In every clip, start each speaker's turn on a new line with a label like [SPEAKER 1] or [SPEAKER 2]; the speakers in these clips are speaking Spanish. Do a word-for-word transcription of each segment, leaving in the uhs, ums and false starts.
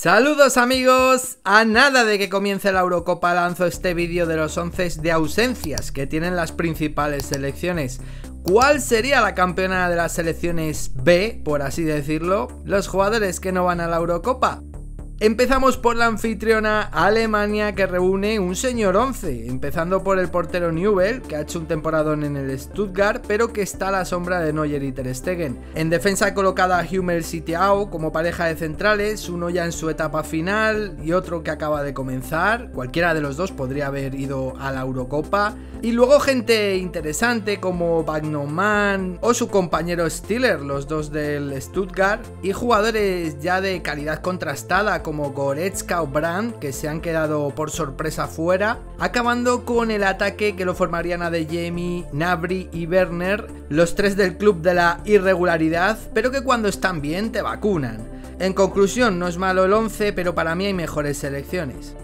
[SPEAKER 1] Saludos amigos, a nada de que comience la Eurocopa lanzo este vídeo de los once de ausencias que tienen las principales selecciones. ¿Cuál sería la campeona de las selecciones B, por así decirlo? Los jugadores que no van a la Eurocopa. Empezamos por la anfitriona Alemania, que reúne un señor once, empezando por el portero Nübel, que ha hecho un temporadón en el Stuttgart, pero que está a la sombra de Neuer y Ter Stegen. En defensa colocada a Hummels y Thiago como pareja de centrales, uno ya en su etapa final y otro que acaba de comenzar. Cualquiera de los dos podría haber ido a la Eurocopa. Y luego gente interesante como Wagnermann o su compañero Stiller, los dos del Stuttgart, y jugadores ya de calidad contrastada como Goretzka o Brandt, que se han quedado por sorpresa fuera, acabando con el ataque que lo formarían Adeyemi, Gnabry y Werner, los tres del club de la irregularidad, pero que cuando están bien te vacunan. En conclusión, no es malo el once, pero para mí hay mejores selecciones.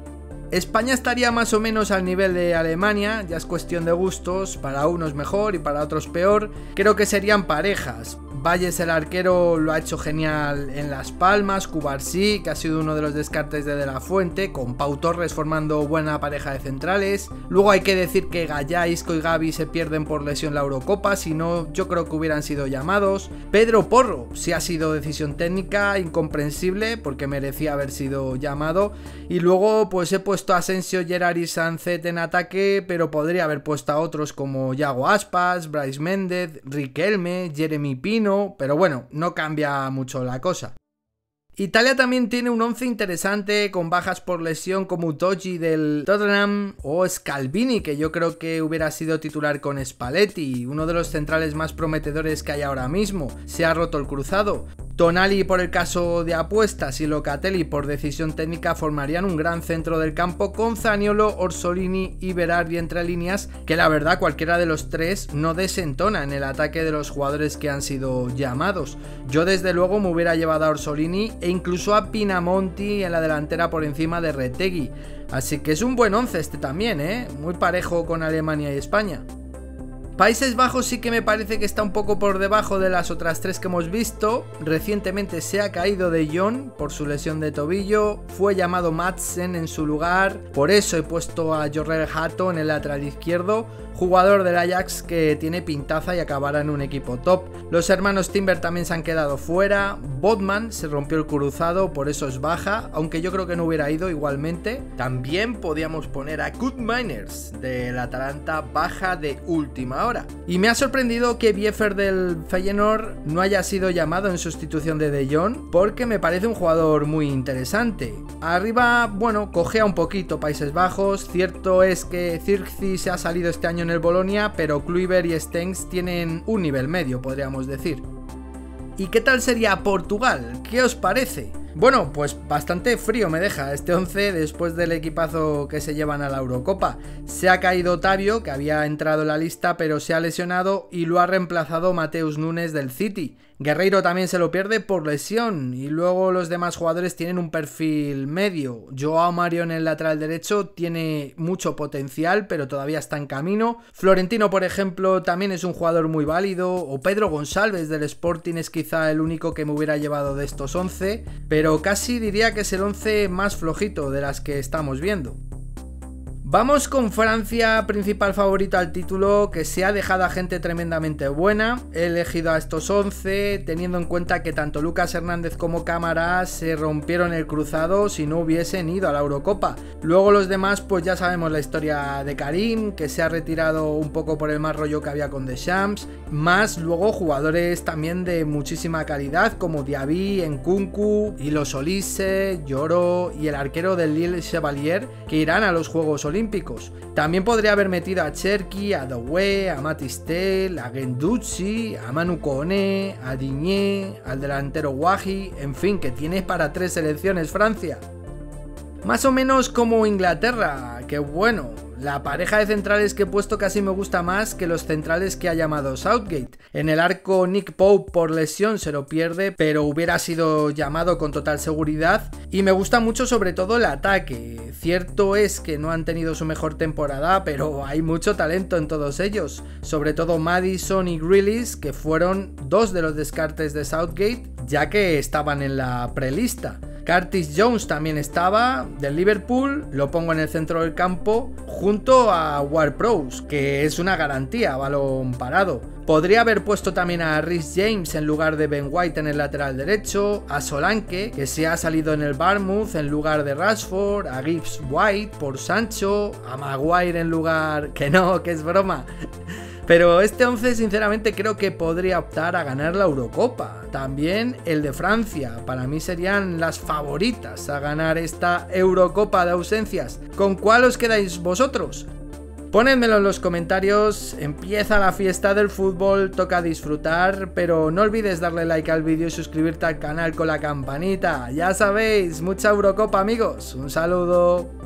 [SPEAKER 1] España estaría más o menos al nivel de Alemania, ya es cuestión de gustos, para unos mejor y para otros peor. Creo que serían parejas. Valles, el arquero, lo ha hecho genial en Las Palmas, Cubarsí, que ha sido uno de los descartes de De La Fuente, con Pau Torres formando buena pareja de centrales. Luego hay que decir que Gallá, Isco y Gavi se pierden por lesión la Eurocopa, si no yo creo que hubieran sido llamados. Pedro Porro, sí ha sido decisión técnica, incomprensible, porque merecía haber sido llamado. Y luego pues he puesto a Asensio, Gerrard y Sancet en ataque, pero podría haber puesto a otros como Yago Aspas, Brais Méndez, Riquelme, Jeremy Pino, pero bueno, no cambia mucho la cosa. Italia también tiene un once interesante con bajas por lesión como Udogie del Tottenham o Scalvini, que yo creo que hubiera sido titular con Spalletti, uno de los centrales más prometedores que hay ahora mismo. Se ha roto el cruzado. Tonali por el caso de apuestas y Locatelli por decisión técnica formarían un gran centro del campo con Zaniolo, Orsolini y Berardi entre líneas, que la verdad cualquiera de los tres no desentona en el ataque de los jugadores que han sido llamados. Yo desde luego me hubiera llevado a Orsolini e incluso a Pinamonti en la delantera por encima de Retegui, así que es un buen once este también, ¿eh? Muy parejo con Alemania y España. Países Bajos sí que me parece que está un poco por debajo de las otras tres que hemos visto. Recientemente se ha caído De Jong por su lesión de tobillo, fue llamado Madsen en su lugar, por eso he puesto a Jorrel Hato en el lateral izquierdo, jugador del Ajax que tiene pintaza y acabará en un equipo top. Los hermanos Timber también se han quedado fuera, Botman se rompió el cruzado, por eso es baja, aunque yo creo que no hubiera ido igualmente. También podíamos poner a Kurt Miners del Atalanta, baja de última hora. Y me ha sorprendido que Biefer del Feyenoord no haya sido llamado en sustitución de De Jong, porque me parece un jugador muy interesante. Arriba, bueno, cojea un poquito Países Bajos, cierto es que Zirkzee se ha salido este año en el Bolonia, pero Kluivert y Stengs tienen un nivel medio, podríamos decir. ¿Y qué tal sería Portugal? ¿Qué os parece? Bueno, pues bastante frío me deja este once después del equipazo que se llevan a la Eurocopa. Se ha caído Otavio, que había entrado en la lista pero se ha lesionado, y lo ha reemplazado Mateus Nunes del City. Guerreiro también se lo pierde por lesión, y luego los demás jugadores tienen un perfil medio. Joao Mario en el lateral derecho tiene mucho potencial, pero todavía está en camino. Florentino, por ejemplo, también es un jugador muy válido, o Pedro Gonçalves del Sporting es quizá el único que me hubiera llevado de estos once, pero casi diría que es el once más flojito de las que estamos viendo. Vamos con Francia, principal favorito al título, que se ha dejado a gente tremendamente buena. He elegido a estos once teniendo en cuenta que tanto Lucas Hernández como Cámara se rompieron el cruzado si no hubiesen ido a la Eurocopa. Luego los demás pues ya sabemos la historia de Karim, que se ha retirado un poco por el mal rollo que había con Deschamps, más luego jugadores también de muchísima calidad como Diaby, Nkunku, Hilo Olise, Lloro y el arquero del Lille Chevalier, que irán a los Juegos Olímpicos. También podría haber metido a Cherki, a Doué, a Matistel, a Guendouzi, a Manu Koné, a Digne, al delantero Wahi, en fin, que tiene para tres selecciones Francia. Más o menos como Inglaterra, que bueno, la pareja de centrales que he puesto casi me gusta más que los centrales que ha llamado Southgate. En el arco Nick Pope por lesión se lo pierde, pero hubiera sido llamado con total seguridad. Y me gusta mucho sobre todo el ataque. Cierto es que no han tenido su mejor temporada, pero hay mucho talento en todos ellos. Sobre todo Maddison y Grealish, que fueron dos de los descartes de Southgate, ya que estaban en la prelista. Curtis Jones también estaba, del Liverpool, lo pongo en el centro del campo, junto a Ward-Prowse, que es una garantía, balón parado. Podría haber puesto también a Reece James en lugar de Ben White en el lateral derecho, a Solanke, que se ha salido en el Bournemouth en lugar de Rashford, a Gibbs White por Sancho, a Maguire en lugar... que no, que es broma. Pero este once sinceramente creo que podría optar a ganar la Eurocopa. También el de Francia, para mí serían las favoritas a ganar esta Eurocopa de ausencias. ¿Con cuál os quedáis vosotros? Ponedmelo en los comentarios, empieza la fiesta del fútbol, toca disfrutar, pero no olvides darle like al vídeo y suscribirte al canal con la campanita. Ya sabéis, mucha Eurocopa amigos, un saludo.